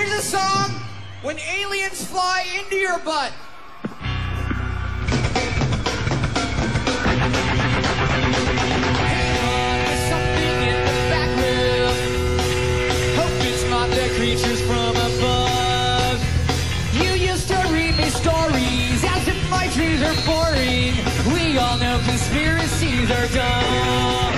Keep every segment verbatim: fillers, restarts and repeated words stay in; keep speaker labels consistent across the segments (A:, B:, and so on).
A: Here's a song, When Aliens Fly Into Your Butt. Creatures from above. You used to read me stories as if my dreams are boring. We all know conspiracies are dumb.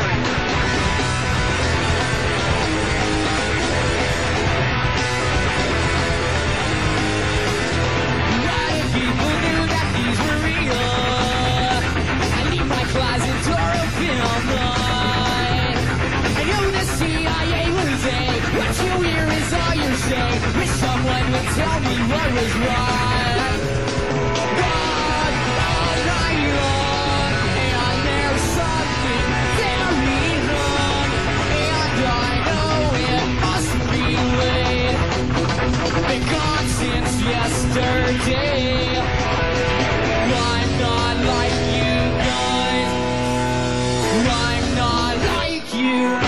A: What if people knew that these were real? I leave my closet door open all night. I know the C I A was a what you hear is all you say. Wish someone would tell me what was right. God, all night long, and there's something very wrong, and I know it must be late. Been gone since yesterday. I'm not like you guys. I'm not like you.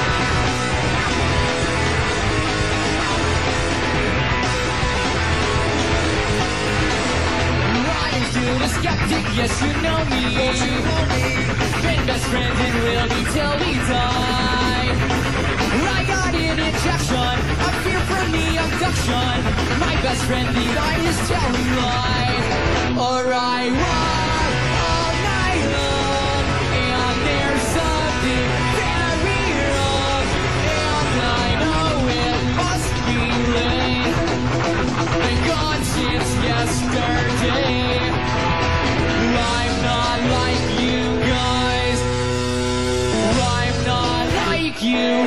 A: The skeptic, yes you know me. Been best friends and will be till we die. I got an injection, a fear from the abduction. My best friend Levi is telling lies. Or I walk all night long, and there's something very wrong, and I know it must be late. Been gone since yesterday. I'm not like you guys. I'm not like you.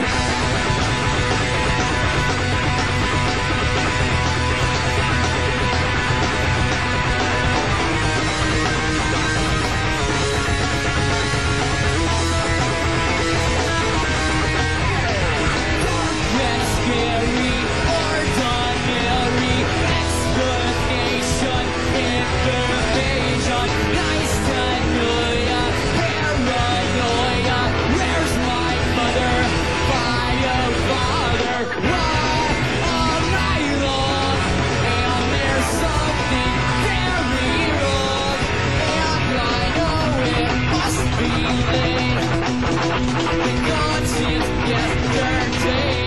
A: Dark and scary, ordinary explanation, information. Nice to know ya, paranoia. Where's my mother? Bio father. Why all night long? And there's something very wrong, and I know it must be late. Been gone since yesterday.